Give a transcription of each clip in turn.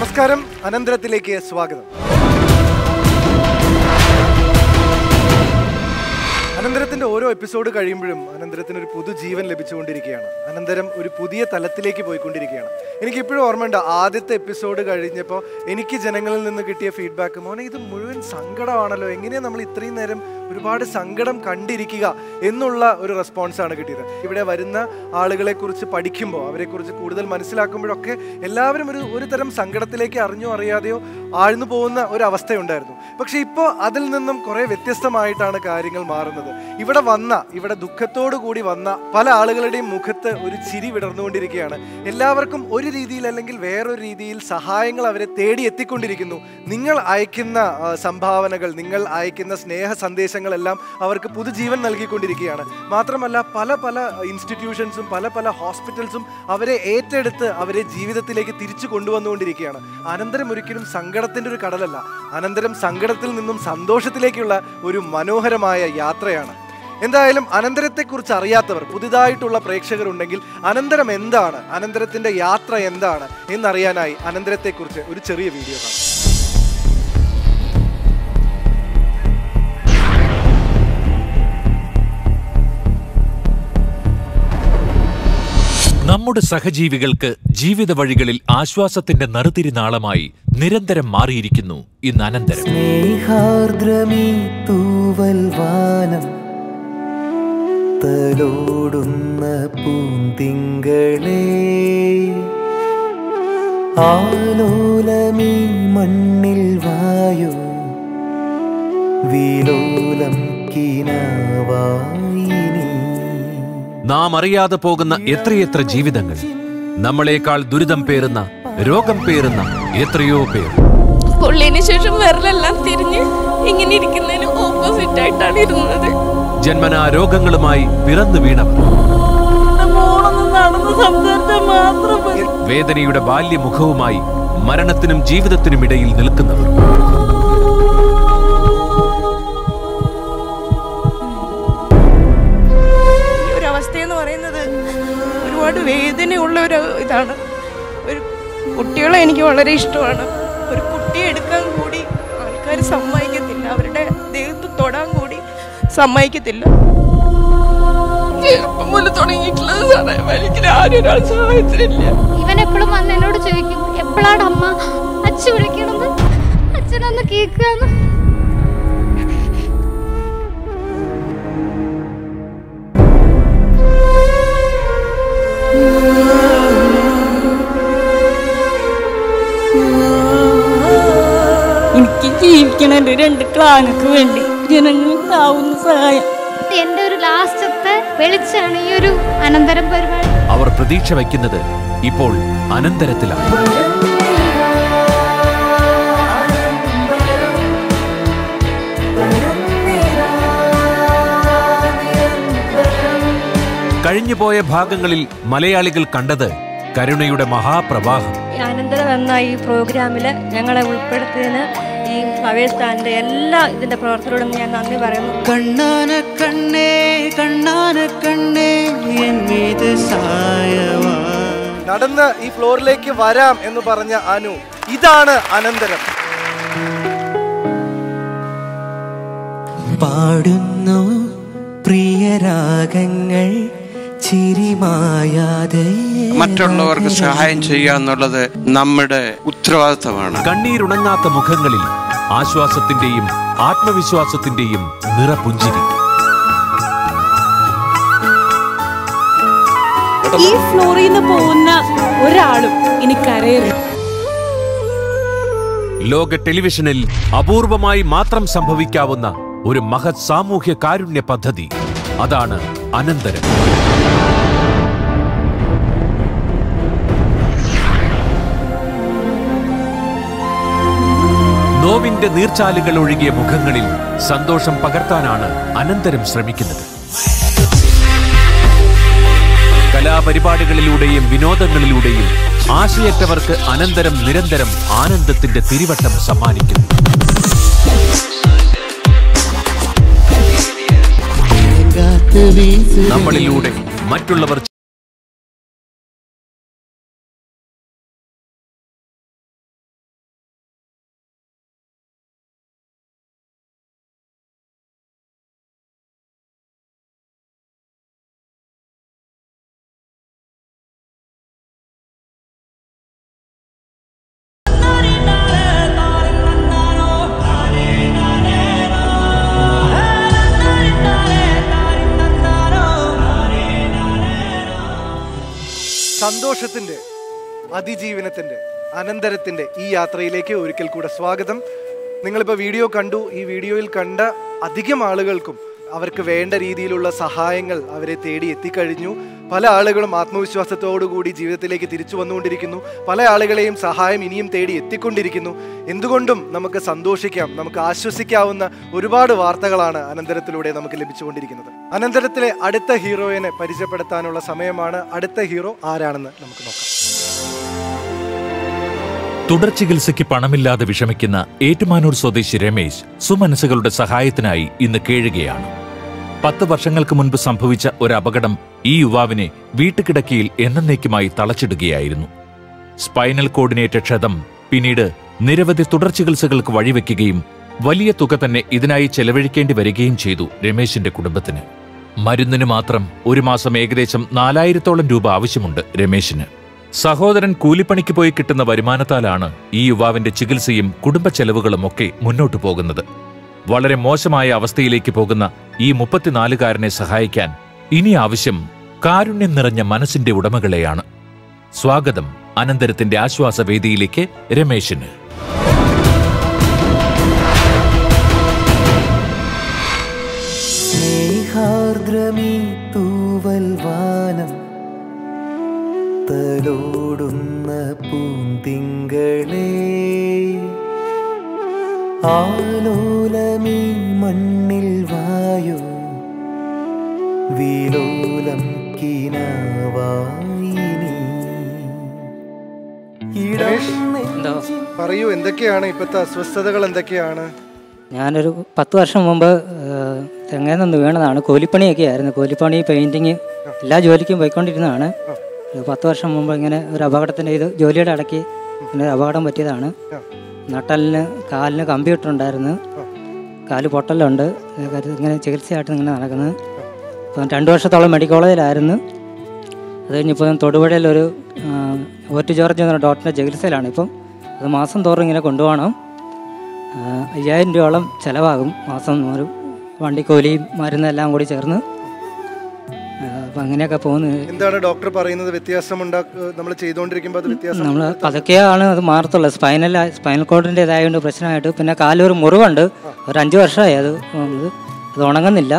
നമസ്കാരം, അനന്തരത്തിലേക്ക് സ്വാഗതം. അനന്തരത്തിന്റെ ഓരോ എപ്പിസോഡ് കഴിയുമ്പോഴും അനന്തരത്തിന് ഒരു പുതുജീവൻ ലഭിച്ചുകൊണ്ടിരിക്കുകയാണ്. അനന്തരം ഒരു പുതിയ തലത്തിലേക്ക് പോയിക്കൊണ്ടിരിക്കുകയാണ്. എനിക്കിപ്പോഴും ഓർമ്മയുണ്ട്, ആദ്യത്തെ എപ്പിസോഡ് കഴിഞ്ഞപ്പോൾ എനിക്ക് ജനങ്ങളിൽ നിന്ന് കിട്ടിയ ഫീഡ്ബാക്ക്, മോനെ ഇത് മുഴുവൻ സങ്കടമാണല്ലോ, എങ്ങനെയാണ് നമ്മൾ ഇത്രയും നേരം ഒരുപാട് സങ്കടം കണ്ടിരിക്കുക എന്നുള്ള ഒരു റെസ്പോൺസാണ് കിട്ടിയത്. ഇവിടെ വരുന്ന ആളുകളെക്കുറിച്ച് പഠിക്കുമ്പോൾ, അവരെക്കുറിച്ച് കൂടുതൽ മനസ്സിലാക്കുമ്പോഴൊക്കെ എല്ലാവരും ഒരു തരം സങ്കടത്തിലേക്ക് അറിഞ്ഞോ അറിയാതെയോ ആഴ്ന്നു പോകുന്ന ഒരു അവസ്ഥയുണ്ടായിരുന്നു. പക്ഷെ ഇപ്പോൾ അതിൽ നിന്നും കുറേ വ്യത്യസ്തമായിട്ടാണ് കാര്യങ്ങൾ മാറുന്നത്. ഇവിടെ ദുഃഖത്തോടു കൂടി വന്ന പല ആളുകളുടെയും മുഖത്ത് ഒരു ചിരി വിടർന്നുകൊണ്ടിരിക്കുകയാണ്. എല്ലാവർക്കും ഒരു രീതിയിൽ അല്ലെങ്കിൽ വേറൊരു രീതിയിൽ സഹായങ്ങൾ അവരെ തേടി എത്തിക്കൊണ്ടിരിക്കുന്നു. നിങ്ങൾ അയക്കുന്ന സംഭാവനകൾ, നിങ്ങൾ അയക്കുന്ന സ്നേഹ സന്ദേശങ്ങളെല്ലാം അവർക്ക് പുതുജീവൻ നൽകിക്കൊണ്ടിരിക്കുകയാണ്. മാത്രമല്ല പല ഇൻസ്റ്റിറ്റ്യൂഷൻസും പല ഹോസ്പിറ്റൽസും അവരെ ഏറ്റെടുത്ത് അവരെ ജീവിതത്തിലേക്ക് തിരിച്ചു കൊണ്ടുവന്നുകൊണ്ടിരിക്കുകയാണ്. അനന്തരം ഒരിക്കലും സങ്കടത്തിൻ്റെ ഒരു കടലല്ല, അനന്തരം സങ്കടത്തിൽ നിന്നും സന്തോഷത്തിലേക്കുള്ള ഒരു മനോഹരമായ യാത്രയാണ്. എന്തായാലും അനന്തരത്തെക്കുറിച്ച് അറിയാത്തവർ, പുതുതായിട്ടുള്ള പ്രേക്ഷകരുണ്ടെങ്കിൽ അനന്തരം എന്താണ്, അനന്തരത്തിൻ്റെ യാത്ര എന്താണ് എന്നറിയാനായി അനന്തരത്തെക്കുറിച്ച് ഒരു ചെറിയ വീഡിയോ കാണാം. നമ്മുടെ സഹജീവികൾക്ക് ജീവിത വഴികളിൽ ആശ്വാസത്തിന്റെ നറുതിരിനാളമായി നിരന്തരം മാറിയിരിക്കുന്നു ഇന്ന് അനന്തരം. സ്നേഹാർദ്രമീ തൂവൽ വാനം തലോടുന്ന പൂന്തിങ്കളേ, ആലോലമീ മണ്ണിൽ വായോ വിലോലം കിനാവായി. നാം അറിയാതെ പോകുന്ന എത്രയെത്ര ജീവിതങ്ങൾ, നമ്മളെക്കാൾ ദുരിതം പേറുന്ന, രോഗം പേറുന്ന എത്രയോ പേർ. പൊള്ളിന് ശേഷം വിരലെല്ലാം തിരിഞ്ഞ് ഇങ്ങനെ ഇരിക്കുന്നതിന് ഓപ്പോസിറ്റ് ആയിട്ടാണ് ഇരുന്നത്. ജന്മനാ രോഗങ്ങളുമായി പിറന്നു വീണവർ, വേദനയുടെ ബാല്യമുഖവുമായി മരണത്തിനും ജീവിതത്തിനും ഇടയിൽ നിൽക്കുന്നവർ. ഒരുപാട് വേദനയുള്ള ഒരു ഇതാണ്. ഒരു കുട്ടികളെ എനിക്ക് വളരെ ഇഷ്ടമാണ്. ഒരു കുട്ടിയെ എടുക്കാൻ കൂടി ആൾക്കാർ സമ്മതിക്കത്തില്ല, അവരുടെ ദേഹത്ത് തൊടാൻ കൂടി സമ്മതിക്കത്തില്ല. ചെറുപ്പം പോലെ തുടങ്ങിയിട്ടുള്ളത് ആരൊരാൾ സഹായത്തിനില്ല. ഇവൻ എപ്പോഴും വന്ന് എന്നോട് ചോദിക്കും, എപ്പോഴാണ് അമ്മ അച്ഛൻ വിളിക്കണത്, അച്ഛനൊന്ന് കേൾക്കാന്ന്. എനിക്ക് ജീവിക്കണ രണ്ട് ക്ലാങ്ങൾക്ക് വേണ്ടി ജനങ്ങൾക്കാവുന്ന സഹായം എന്റെ ഒരു ലാസ്റ്റത്തെ വെളിച്ചാണ് ഈ ഒരു അനന്തരം പരിപാടി. അവർ പ്രതീക്ഷ വയ്ക്കുന്നത് ഇപ്പോൾ അനന്തരത്തിലാണ്. കഴിഞ്ഞുപോയ ഭാഗങ്ങളിൽ മലയാളികൾ കണ്ടത് കരുണയുടെ മഹാപ്രവാഹം. അനന്തരം എന്ന ഈ പ്രോഗ്രാമിൽ ഞങ്ങളെ ഉൾപ്പെടുത്തിയതിന് ഈ ഭവേസ്ഥാന്റെ എല്ലാ ഇതിന്റെ പ്രവർത്തനത്തോടും ഞാൻ നന്ദി പറയുന്നു. കണ്ണാന കണ്ണേ കണ്ണാന കണ്ണേ എന്നീത് സായവാ. നടന്ന് ഈ ഫ്ലോറിലേക്ക് വരാം എന്ന് പറഞ്ഞ അനു, ഇതാണ് അനന്തരം. പാടുന്നു പ്രിയരാഗങ്ങൾ ചിരിമായാതെ. മറ്റുള്ളവർക്ക് സഹായം ചെയ്യുക എന്നുള്ളത് നമ്മുടെ ഉത്തരവാദിത്തമാണ്. കണ്ണീരുണങ്ങാത്ത മുഖങ്ങളിൽ ആശ്വാസത്തിന്റെയും ആത്മവിശ്വാസത്തിന്റെയും നിറപുഞ്ചിരി. ഈ ഫ്ലോറിൽ നിന്ന് പോകുന്ന ഒരാളും ഇനി കരയരുത്. ലോക ടെലിവിഷനിൽ അപൂർവമായി മാത്രം സംഭവിക്കാവുന്ന ഒരു മഹത് സാമൂഹ്യ കാരുണ്യ പദ്ധതി, അതാണ് അനന്തരം. നോവിന്റെ നീർച്ചാലുകൾ ഒഴുകിയ മുഖങ്ങളിൽ സന്തോഷം പകർത്താനാണ് അനന്തരം ശ്രമിക്കുന്നത്. കലാപരിപാടികളിലൂടെയും വിനോദങ്ങളിലൂടെയും ആശയറ്റവർക്ക് അനന്തരം നിരന്തരം ആനന്ദത്തിന്റെ തിരിവട്ടം സമ്മാനിക്കുന്നു. നമ്മളിലൂടെ മറ്റുള്ളവർ സന്തോഷത്തിന്റെ, അതിജീവനത്തിന്റെ, അനന്തരത്തിന്റെ ഈ യാത്രയിലേക്ക് ഒരിക്കൽ കൂടെ സ്വാഗതം. നിങ്ങളിപ്പോൾ വീഡിയോ കണ്ടു. ഈ വീഡിയോയിൽ കണ്ട അധികം ആളുകൾക്കും അവർക്ക് വേണ്ട രീതിയിലുള്ള സഹായങ്ങൾ അവരെ തേടി എത്തിക്കഴിഞ്ഞു. പല ആളുകളും ആത്മവിശ്വാസത്തോടുകൂടി ജീവിതത്തിലേക്ക് തിരിച്ചു വന്നുകൊണ്ടിരിക്കുന്നു. പല ആളുകളെയും സഹായം ഇനിയും തേടി എത്തിക്കൊണ്ടിരിക്കുന്നു. എന്തുകൊണ്ടും നമുക്ക് സന്തോഷിക്കാം, നമുക്ക് ആശ്വസിക്കാവുന്ന ഒരുപാട് വാർത്തകളാണ് അനന്തരത്തിലൂടെ നമുക്ക് ലഭിച്ചുകൊണ്ടിരിക്കുന്നത്. അനന്തരത്തിലെ അടുത്ത ഹീറോയിനെ പരിചയപ്പെടുത്താനുള്ള സമയമാണ്. അടുത്ത ഹീറോ ആരാണെന്ന് നമുക്ക് നോക്കാം. തുടർ ചികിത്സയ്ക്ക് പണമില്ലാതെ വിഷമിക്കുന്ന ഏറ്റുമാനൂർ സ്വദേശി രമേശ് സുമനസ്സുകളുടെ സഹായത്തിനായി ഇന്ന് കേഴുകയാണ്. 10 വർഷങ്ങൾക്ക് മുൻപ് സംഭവിച്ച ഒരു അപകടം ഈ യുവാവിനെ വീട്ടുകിടക്കയിൽ എന്നേക്കുമായി തളച്ചിടുകയായിരുന്നു. സ്പൈനൽ കോർഡിനേറ്റ ക്ഷതം പിന്നീട് നിരവധി തുടർ ചികിത്സകൾക്ക് വഴിവെക്കുകയും വലിയ തുക തന്നെ ഇതിനായി ചെലവഴിക്കേണ്ടി വരികയും ചെയ്തു രമേശിന്റെ കുടുംബത്തിന്. മരുന്നിന് മാത്രം ഒരു മാസം ഏകദേശം 4000-ഓളം രൂപ ആവശ്യമുണ്ട് രമേശിന്. സഹോദരൻ കൂലിപ്പണിക്ക് പോയി കിട്ടുന്ന വരുമാനത്താലാണ് ഈ യുവാവിന്റെ ചികിത്സയും കുടുംബ ചെലവുകളും ഒക്കെ മുന്നോട്ടു പോകുന്നത്. വളരെ മോശമായ അവസ്ഥയിലേക്ക് പോകുന്ന ഈ 34-കാരനെ സഹായിക്കാൻ ഇനി ആവശ്യം കാരുണ്യം നിറഞ്ഞ മനസ്സിന്റെ ഉടമകളെയാണ്. സ്വാഗതം അനന്തരത്തിന്റെ ആശ്വാസവേദിയിലേക്ക് രമേശിന്. സ്നേഹാർദ്രമീ തൂവൽ വാനം തലോടുന്ന പൂന്തിങ്കളേ, ആലോലമീ മണ്ണിൽ വായു വിലോലം കിനാവായിനി. പറയൂ, എന്തൊക്കെയാണ് ഇപ്പോഴത്തെ അസ്വസ്ഥതകൾ? എന്തൊക്കെയാണ്? ഞാനൊരു 10 വർഷം മുമ്പ് തെങ്ങയിൽ നിന്ന് വീണതാണ്. കൂലിപ്പണിയൊക്കെ ആയിരുന്നു. കൂലിപ്പണി, പെയിൻറ്റിങ്, എല്ലാ ജോലിക്കും പോയിക്കൊണ്ടിരുന്നതാണ്. 10 വർഷം മുമ്പ് ഇങ്ങനെ ഒരു അപകടത്തിൻ്റെ ജോലിയുടെ ഇടയ്ക്ക് ഇങ്ങനെ ഒരു അപകടം പറ്റിയതാണ്. നട്ടലിന് കാലിന് കമ്പ്യൂട്ടറുണ്ടായിരുന്നു, കാല് പൊട്ടലുണ്ട്. ഇങ്ങനെ ചികിത്സയായിട്ട് ഇങ്ങനെ നടക്കുന്നത്. ഇപ്പം 2 വർഷത്തോളം മെഡിക്കൽ കോളേജിലായിരുന്നു. അത് കഴിഞ്ഞിപ്പോൾ തൊടുപുഴയിലൊരു ഓറ്റ് ജോർജ് എന്ന ഡോക്ടറിൻ്റെ ചികിത്സയിലാണ്. ഇപ്പം അത് മാസം തോറും ഇങ്ങനെ കൊണ്ടുപോകണം. 5000 രൂപയോളം ചിലവാകും മാസം. ഒരു വണ്ടിക്കൂലിയും മരുന്നെല്ലാം കൂടി ചേർന്ന് അപ്പം അങ്ങനെയൊക്കെ പോകുന്നത്. എന്താണ് ഡോക്ടർ പറയുന്നത്? വ്യത്യാസം നമ്മൾ ചെയ്തുകൊണ്ടിരിക്കുമ്പോൾ അത് വ്യത്യാസം നമ്മൾ പതുക്കെയാണ് അത് മാറത്തുള്ളത്. സ്പൈനൽ കോർഡിൻ്റെ ഇതായതുകൊണ്ട് പ്രശ്നമായിട്ട്. പിന്നെ കാലൊരു മുറിവുണ്ട്, ഒരു 5 വർഷമായി അത് ഉണങ്ങുന്നില്ല.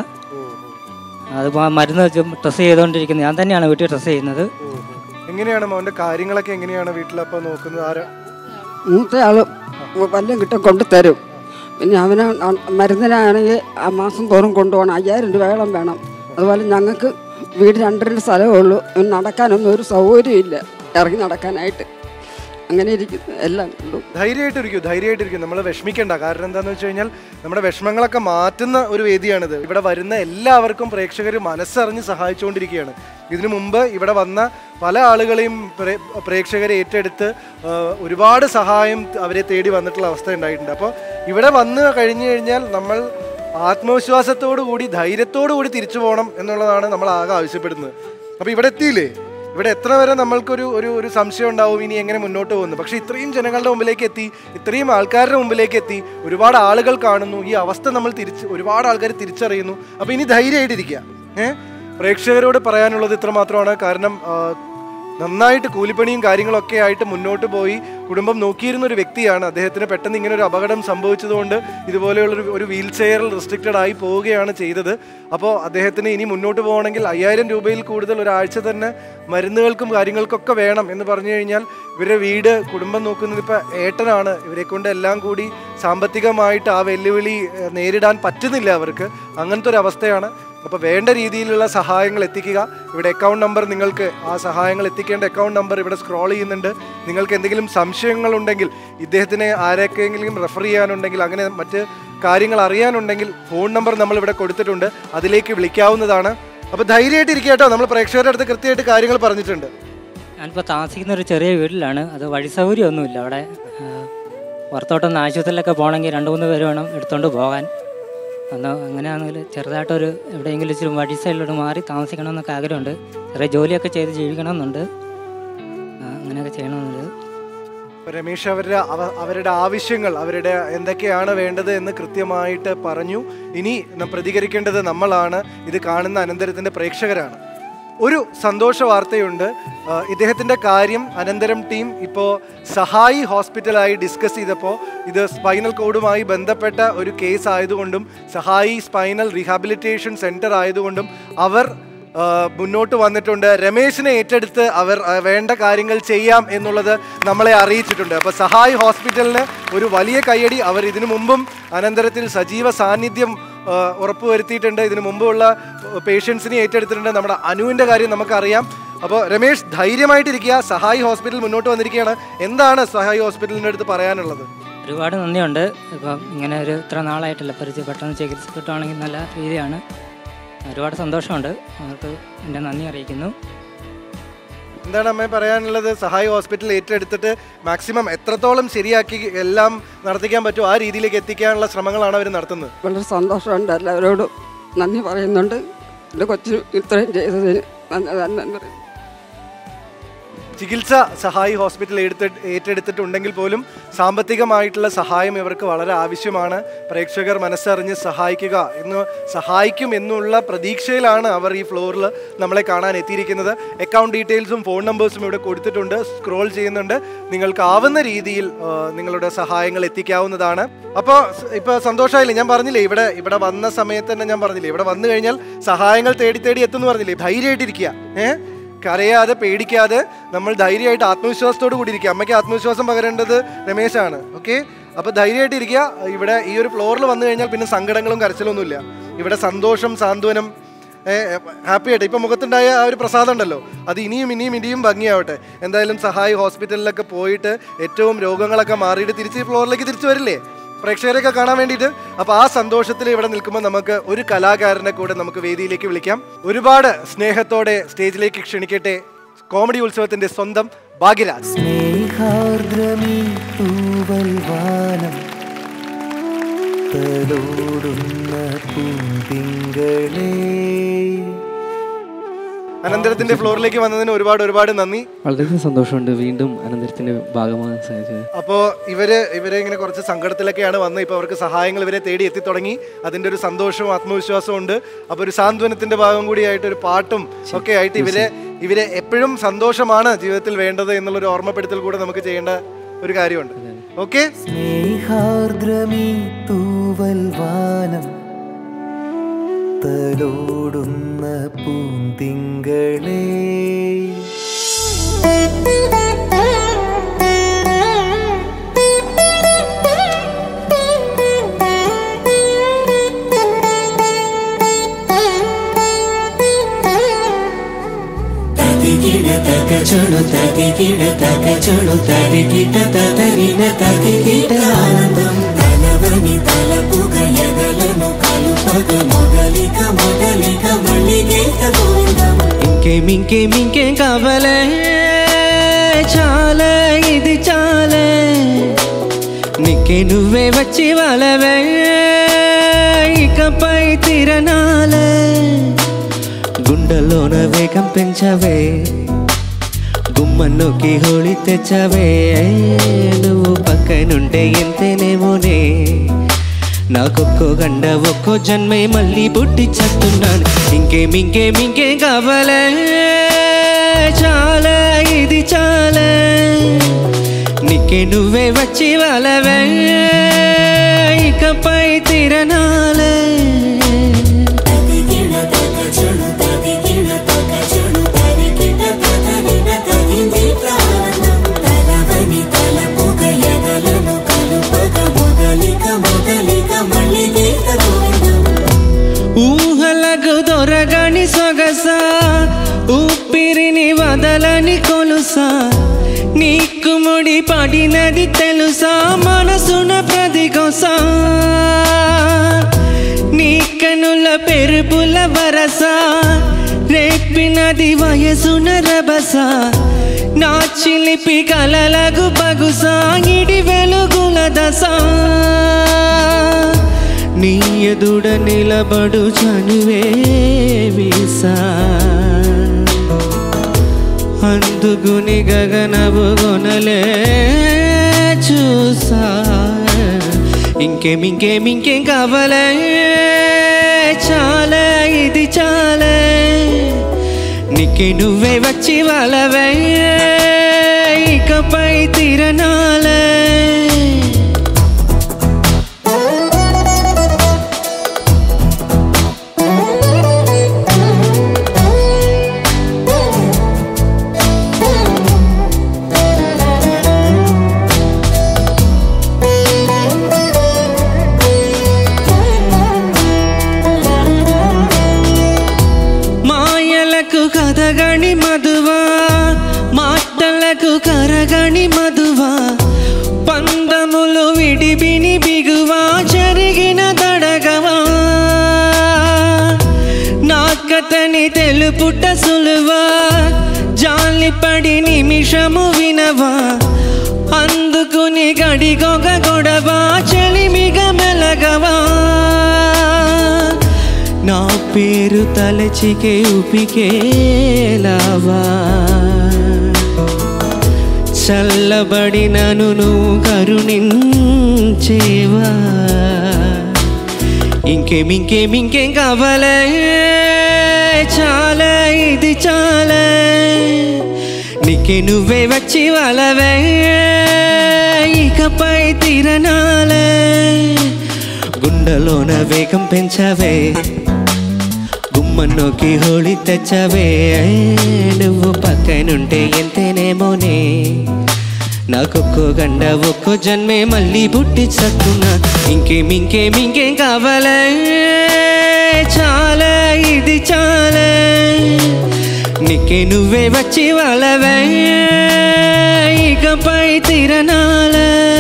അത് മരുന്ന് വെച്ച് ഡ്രസ് ചെയ്തുകൊണ്ടിരിക്കുന്നത് ഞാൻ തന്നെയാണ് വീട്ടിൽ ഡ്രസ് ചെയ്യുന്നത്. എങ്ങനെയാണ് മോൻ്റെ കാര്യങ്ങളൊക്കെ? എങ്ങനെയാണ് വീട്ടിലപ്പോൾ നോക്കുന്നത്? ആരാ? മൂത്തയാൾ വല്ലതും കിട്ടും കൊണ്ടുതരും. പിന്നെ അവന് മരുന്നിനാണെങ്കിൽ ആ മാസം തോറും കൊണ്ടുപോകണം. 5000 രൂപയോളം വേണം. അതുപോലെ ഞങ്ങൾക്ക് വീട് 2 സ്ഥലമേ ഉള്ളൂ. നടക്കാനൊന്നും ഒരു സൗകര്യമില്ല, ഇറങ്ങി നടക്കാനായിട്ട്. അങ്ങനെ ഇരിക്കുന്നു. എല്ലാം ധൈര്യമായിട്ടിരിക്കും. നമ്മൾ വിഷമിക്കേണ്ട. കാരണം എന്താണെന്ന് വെച്ച് കഴിഞ്ഞാൽ നമ്മുടെ വിഷമങ്ങളൊക്കെ മാറ്റുന്ന ഒരു വേദിയാണിത്. ഇവിടെ വരുന്ന എല്ലാവർക്കും പ്രേക്ഷകർ മനസ്സറിഞ്ഞ് സഹായിച്ചുകൊണ്ടിരിക്കുകയാണ്. ഇതിനു മുമ്പ് ഇവിടെ വന്ന പല ആളുകളെയും പ്രേക്ഷകരെ ഏറ്റെടുത്ത് ഒരുപാട് സഹായം അവരെ തേടി വന്നിട്ടുള്ള അവസ്ഥ ഉണ്ടായിട്ടുണ്ട്. അപ്പോൾ ഇവിടെ വന്ന് കഴിഞ്ഞു കഴിഞ്ഞാൽ നമ്മൾ ആത്മവിശ്വാസത്തോടു കൂടി, ധൈര്യത്തോടു കൂടി തിരിച്ചു പോകണം എന്നുള്ളതാണ് നമ്മൾ ആകെ ആവശ്യപ്പെടുന്നത്. അപ്പോൾ ഇവിടെ എത്തിയില്ലേ? ഇവിടെ എത്ര വരെ നമ്മൾക്കൊരു ഒരു സംശയം ഉണ്ടാവും ഇനി എങ്ങനെ മുന്നോട്ട് പോകുന്നു. പക്ഷേ ഇത്രയും ജനങ്ങളുടെ മുമ്പിലേക്ക് എത്തി, ഇത്രയും ആൾക്കാരുടെ മുമ്പിലേക്ക് എത്തി, ഒരുപാട് ആളുകൾ കാണുന്നു. ഈ അവസ്ഥ നമ്മൾ ഒരുപാട് ആൾക്കാർ തിരിച്ചറിയുന്നു. അപ്പോൾ ഇനി ധൈര്യമായിട്ടിരിക്കുക. പ്രേക്ഷകരോട് പറയാനുള്ളത് ഇത്ര മാത്രമാണ്. കാരണം നന്നായിട്ട് കൂലിപ്പണിയും കാര്യങ്ങളൊക്കെ ആയിട്ട് മുന്നോട്ട് പോയി കുടുംബം നോക്കിയിരുന്ന ഒരു വ്യക്തിയാണ്. അദ്ദേഹത്തിന് പെട്ടെന്ന് ഇങ്ങനെ ഒരു അപകടം സംഭവിച്ചതുകൊണ്ട് ഇതുപോലെയുള്ളൊരു വീൽ ചെയറിൽ റെസ്ട്രിക്റ്റഡ് ആയി പോവുകയാണ് ചെയ്തത്. അപ്പോൾ അദ്ദേഹത്തിന് ഇനി മുന്നോട്ട് പോകണമെങ്കിൽ 5000 രൂപയിൽ കൂടുതൽ ഒരാഴ്ച തന്നെ മരുന്നുകൾക്കും കാര്യങ്ങൾക്കൊക്കെ വേണം എന്ന് പറഞ്ഞു കഴിഞ്ഞാൽ ഇവരുടെ വീട്, കുടുംബം നോക്കുന്നത് ഇപ്പോൾ ഏട്ടനാണ്. ഇവരെ കൊണ്ട് എല്ലാം കൂടി സാമ്പത്തികമായിട്ട് ആ വെല്ലുവിളി നേരിടാൻ പറ്റുന്നില്ല അവർക്ക്. അങ്ങനത്തെ ഒരു അവസ്ഥയാണ്. അപ്പോൾ വേണ്ട രീതിയിലുള്ള സഹായങ്ങൾ എത്തിക്കുക. ഇവിടെ അക്കൗണ്ട് നമ്പർ, നിങ്ങൾക്ക് ആ സഹായങ്ങൾ എത്തിക്കേണ്ട അക്കൗണ്ട് നമ്പർ ഇവിടെ സ്ക്രോൾ ചെയ്യുന്നുണ്ട്. നിങ്ങൾക്ക് എന്തെങ്കിലും സംശയങ്ങളുണ്ടെങ്കിൽ, ഇദ്ദേഹത്തിനെ ആരൊക്കെയെങ്കിലും റെഫർ ചെയ്യാനുണ്ടെങ്കിൽ, അങ്ങനെ മറ്റ് കാര്യങ്ങൾ അറിയാനുണ്ടെങ്കിൽ ഫോൺ നമ്പർ നമ്മളിവിടെ കൊടുത്തിട്ടുണ്ട്, അതിലേക്ക് വിളിക്കാവുന്നതാണ്. അപ്പോൾ ധൈര്യമായിട്ടിരിക്കുക കേട്ടോ. നമ്മൾ പ്രേക്ഷകരുടെ അടുത്ത് കൃത്യമായിട്ട് കാര്യങ്ങൾ പറഞ്ഞിട്ടുണ്ട്. ഞാനിപ്പോൾ താമസിക്കുന്ന ഒരു ചെറിയ വീട്ടിലാണ്. അത് വഴി സൗകര്യമൊന്നുമില്ല. അവിടെ പുറത്തോട്ടൊന്ന് ആശുപത്രിയിലൊക്കെ പോകണമെങ്കിൽ 2-3 പേര് വേണം എടുത്തുകൊണ്ട് പോകാൻ. അങ്ങനെയാണെങ്കിൽ ചെറുതായിട്ടൊരു എവിടെയെങ്കിലും ഇച്ചിരി വഴി സൈഡിലോട്ട് മാറി താമസിക്കണമെന്നൊക്കെ ആഗ്രഹമുണ്ട്. ചെറിയ ജോലിയൊക്കെ ചെയ്ത് ജീവിക്കണമെന്നുണ്ട്. അങ്ങനെയൊക്കെ ചെയ്യണമെന്നുണ്ട്. രമേശ് അവരുടെ ആവശ്യങ്ങൾ, അവരുടെ എന്തൊക്കെയാണ് വേണ്ടത് എന്ന് കൃത്യമായിട്ട് പറഞ്ഞു. ഇനി പ്രതികരിക്കേണ്ടത് നമ്മളാണ്. ഇത് കാണുന്ന അനന്തരത്തിൻ്റെ പ്രേക്ഷകരാണ്. ഒരു സന്തോഷ വാർത്തയുണ്ട്. ഇദ്ദേഹത്തിൻ്റെ കാര്യം അനന്തരം ടീം ഇപ്പോൾ സഹായി ഹോസ്പിറ്റലായി ഡിസ്കസ് ചെയ്തപ്പോൾ ഇത് സ്പൈനൽ കോഡുമായി ബന്ധപ്പെട്ട ഒരു കേസ് ആയതുകൊണ്ടും സഹായി സ്പൈനൽ റീഹാബിലിറ്റേഷൻ സെൻറ്റർ ആയതുകൊണ്ടും അവർ മുന്നോട്ട് വന്നിട്ടുണ്ട്. രമേശിനെ ഏറ്റെടുത്ത് അവർ വേണ്ട കാര്യങ്ങൾ ചെയ്യാം എന്നുള്ളത് നമ്മളെ അറിയിച്ചിട്ടുണ്ട്. അപ്പോൾ സഹായ് ഹോസ്പിറ്റലിന് ഒരു വലിയ കയ്യടി. അവർ ഇതിനു മുമ്പും അനന്തരത്തിൽ സജീവ സാന്നിധ്യം ഉറപ്പുവരുത്തിയിട്ടുണ്ട്. ഇതിനു മുമ്പുള്ള പേഷ്യൻസിനെ ഏറ്റെടുത്തിട്ടുണ്ട്. നമ്മുടെ അനുവിൻ്റെ കാര്യം നമുക്കറിയാം. അപ്പോൾ രമേശ് ധൈര്യമായിട്ടിരിക്കുക. സഹായ് ഹോസ്പിറ്റൽ മുന്നോട്ട് വന്നിരിക്കുകയാണ്. എന്താണ് സഹായ് ഹോസ്പിറ്റലിൻ്റെ അടുത്ത് പറയാനുള്ളത്? ഒരുപാട് നന്ദിയുണ്ട്. ഇപ്പം ഇങ്ങനെ ഒരു ഇത്ര നാളായിട്ടല്ല പെട്ടെന്ന് ചികിത്സിച്ചിട്ടാണെങ്കിൽ നല്ല രീതിയാണ്. ഒരുപാട് സന്തോഷമുണ്ട്. അവർക്ക് എൻ്റെ നന്ദി അറിയിക്കുന്നു. എന്താണ് അമ്മ പറയാനുള്ളത്? സഹായ് ഹോസ്പിറ്റൽ ഏറ്റെടുത്തിട്ട് മാക്സിമം എത്രത്തോളം ശരിയാക്കി എല്ലാം നടത്തിക്കാൻ പറ്റുമോ ആ രീതിയിലേക്ക് എത്തിക്കാനുള്ള ശ്രമങ്ങളാണ് അവർ നടത്തുന്നത്. വളരെ സന്തോഷമുണ്ട്. എല്ലാവരോടും നന്ദി പറയുന്നുണ്ട്. എൻ്റെ കൊച്ചു ഇത്രയും ചെയ്തതിന് നന്ദി. ചികിത്സ സഹായി ഹോസ്പിറ്റൽ ഏറ്റെടുത്തിട്ടുണ്ടെങ്കിൽ പോലും സാമ്പത്തികമായിട്ടുള്ള സഹായം ഇവർക്ക് വളരെ ആവശ്യമാണ്. പ്രേക്ഷകർ മനസ്സറിഞ്ഞ് സഹായിക്കും എന്നുള്ള പ്രതീക്ഷയിലാണ് അവർ ഈ ഫ്ലോറിൽ നമ്മളെ കാണാൻ എത്തിയിരിക്കുന്നത്. അക്കൗണ്ട് ഡീറ്റെയിൽസും ഫോൺ നമ്പേഴ്സും ഇവിടെ കൊടുത്തിട്ടുണ്ട്. സ്ക്രോൾ ചെയ്യുന്നുണ്ട്. നിങ്ങൾക്കാവുന്ന രീതിയിൽ നിങ്ങളുടെ സഹായങ്ങൾ എത്തിക്കാവുന്നതാണ്. അപ്പോൾ ഇപ്പോൾ സന്തോഷമായില്ലേ? ഞാൻ പറഞ്ഞില്ലേ, ഇവിടെ വന്ന സമയത്ത് തന്നെ ഞാൻ പറഞ്ഞില്ലേ, ഇവിടെ വന്നു കഴിഞ്ഞാൽ സഹായങ്ങൾ തേടി എത്തുമെന്ന് പറഞ്ഞില്ലേ. ധൈര്യമായിട്ടിരിക്കുക. കരയാതെ പേടിക്കാതെ നമ്മൾ ധൈര്യമായിട്ട് ആത്മവിശ്വാസത്തോട് കൂടി ഇരിക്കുക. അമ്മയ്ക്ക് ആത്മവിശ്വാസം പകരേണ്ടത് രമേശാണ്. ഓക്കെ, അപ്പോൾ ധൈര്യമായിട്ടിരിക്കുക. ഇവിടെ ഈ ഒരു ഫ്ലോറിൽ വന്നു കഴിഞ്ഞാൽ പിന്നെ സങ്കടങ്ങളും കരച്ചിലൊന്നുമില്ല. ഇവിടെ സന്തോഷം, സാന്ത്വനം, ഹാപ്പി ആയിട്ട് ഇപ്പം മുഖത്തുണ്ടായ ആ ഒരു പ്രസാദം ഉണ്ടല്ലോ, അത് ഇനിയും ഭംഗിയാവട്ടെ. എന്തായാലും സഹായ് ഹോസ്പിറ്റലിലൊക്കെ പോയിട്ട് ഏറ്റവും രോഗങ്ങളൊക്കെ മാറിയിട്ട് തിരിച്ച് ഫ്ലോറിലേക്ക് തിരിച്ചു വരില്ലേ പ്രേക്ഷകരെയൊക്കെ കാണാൻ വേണ്ടിയിട്ട്? അപ്പോൾ ആ സന്തോഷത്തിൽ ഇവിടെ നിൽക്കുമ്പോൾ നമുക്ക് ഒരു കലാകാരനെ കൂടെ നമുക്ക് വേദിയിലേക്ക് വിളിക്കാം. ഒരുപാട് സ്നേഹത്തോടെ സ്റ്റേജിലേക്ക് ക്ഷണിക്കട്ടെ കോമഡി ഉത്സവത്തിന്റെ സ്വന്തം ഭാഗ്യരാജ്. സ്നേഹാർദ്രമീ തൂവൽ വാനം തലോടുന്ന പൂന്തിങ്കളേ. അനന്തരത്തിന്റെ ഫ്ലോറിലേക്ക് വന്നതിന് ഒരുപാട് നന്ദി. വളരെ സന്തോഷമുണ്ട് വീണ്ടും അനന്തരത്തിന്റെ ഭാഗമാകാൻ സാധിച്ചത്. അപ്പോൾ ഇവരെ ഇങ്ങനെ കുറച്ച് സങ്കടത്തിലൊക്കെയാണ് വന്ന് ഇപ്പോൾ അവർക്ക് സഹായങ്ങൾ ഇവരെ തേടി എത്തി തുടങ്ങി. അതിൻ്റെ ഒരു സന്തോഷവും ആത്മവിശ്വാസവും ഉണ്ട്. അപ്പോൾ ഒരു സാന്ത്വനത്തിന്റെ ഭാഗം കൂടിയായിട്ട് ഒരു പാട്ടും ഒക്കെ ആയിട്ട് ഇവരെ എപ്പോഴും സന്തോഷമാണ് ജീവിതത്തിൽ വേണ്ടത് എന്നുള്ളൊരു ഓർമ്മപ്പെടുത്തൽ കൂടെ നമുക്ക് ചെയ്യേണ്ട ഒരു കാര്യമുണ്ട്. ഓക്കെ, സ്നേഹാർദ്രമീ തൂവൽ വാനം തലോടുന്ന പൂന്തിങ്കളേ. തകിട തകചൊളു തകിട തകചൊളു തകിട തതരിന തകിട ആനന്ദം തലവനി തലപുകയകലനു കലുപക మొదలిక మళ్ళిగేత గోవిందం. ఇంకేం కావాలే, చాలే ఇది చాలే, నీకే నువ్వే వచ్చి వాళ్ళవే, ఇకపై తిరణాలే, గుండెలోన వేగం పెంచవే, గుమ్మన్నోకి హోళి తెచ్చవే, నువ్వు పక్కనుంటే ఎంతేనేమోనే, నాకొక్కో గండ ఒక్కో జన్మే మళ్ళీ పుట్టి చస్తున్నాను. ఇంకేం కావాలే, చాలే ఇది చాలే, నీకే నువ్వే వచ్చి వాళ్ళవే, ఇకపై తిరణాలే. ఊహలకు దొరగని సొగస, ఊపిరిని వదలని కొలుసా, నీకు ముడి పడినది తెలుసా, మనసున ప్రతికొసా, నీ కనుల పెరుపుల వరస, రేపినది వయసున రభస, నా చిలిపి కలలకు పగుసా, ఇడి వెలుగుల దశ, నీ ఎదుడ నిలబడు చనువే వీసా, అందుకుని గగనవు గొనలే చూసా. ఇంకేం కావాలే, చాలే ఇది చాలే, నీకే నువ్వే వచ్చి వాళ్ళవే ఇకపై తిరణాలే కథగణి మధువా మాటలకు కరగణి మధువా పందములు విడిబిని బిగువా జరిగిన దడగవా నా కథని తెలుపుట సులువా జాలిపడి నిమిషము వినవా అందుకుని గడిగొగ గొడవా చెలిమిగ మెలగవా నా పేరు తలచికే ఉపికేలావా చల్లబడి నన్ను నువ్వు కరుణించేవా ఇంకేం కావాలే చాలే ఇది చాలే నీకే నువ్వే వచ్చి వాళ్ళవే ఇకపై తిరణాలే గుండెలోన వేగం పెంచవే గుమ్మన్నోకి హోళీ తెచ్చవే నువ్వు పక్కనుంటే ఎంతేనేమోనే నాకొక్కో గండ ఒక్కో జన్మే మళ్ళీ పుట్టి చక్కున్నా ఇంకేం కావాలే చాలే ఇది చాలే నీకే నువ్వే వచ్చి వాళ్ళవే ఇకపై తిరణాలే